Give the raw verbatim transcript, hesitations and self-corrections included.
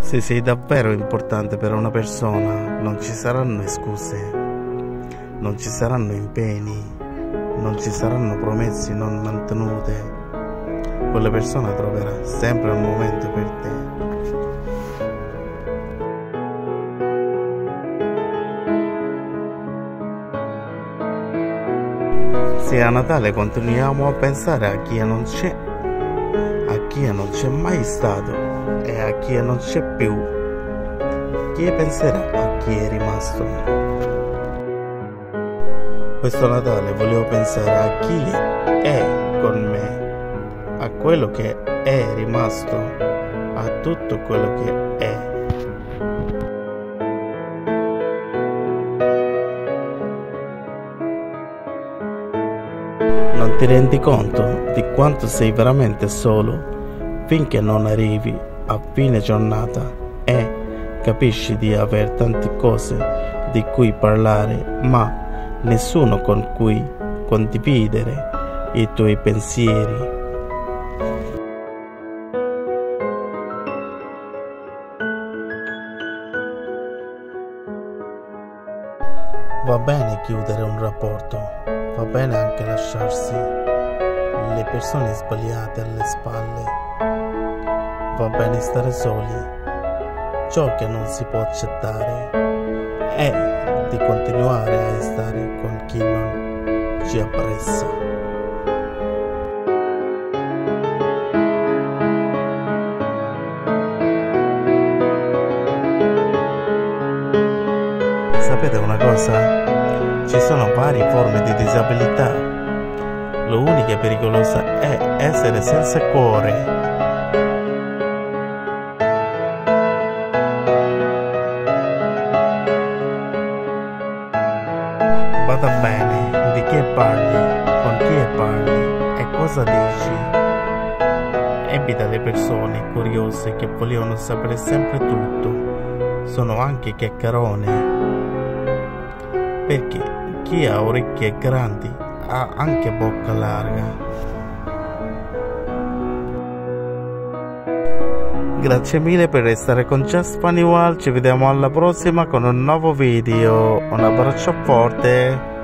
Se sei davvero importante per una persona, non ci saranno scuse, non ci saranno impegni, non ci saranno promesse non mantenute. Quella persona troverà sempre un momento per te. Se a Natale continuiamo a pensare a chi non c'è, a chi non c'è mai stato e a chi non c'è più, chi penserà a chi è rimasto? Questo Natale volevo pensare a chi è con me, a quello che è rimasto, a tutto quello che è. Non ti rendi conto di quanto sei veramente solo finché non arrivi a fine giornata e capisci di aver tante cose di cui parlare, ma nessuno con cui condividere i tuoi pensieri. Va bene chiudere un rapporto, va bene anche lasciarsi le persone sbagliate alle spalle, va bene stare soli. Ciò che non si può accettare è di continuare a stare con chi non ci apprezza. Sapete una cosa? Ci sono varie forme di disabilità. L'unica pericolosa è essere senza cuore. Vada bene di che parli, con chi parli e cosa dici. Evita le persone curiose che volevano sapere sempre tutto. Sono anche chiacchierone. Perché chi ha orecchie grandi ha anche bocca larga. Grazie mille per restare con Just Funny World. Ci vediamo alla prossima con un nuovo video. Un abbraccio forte.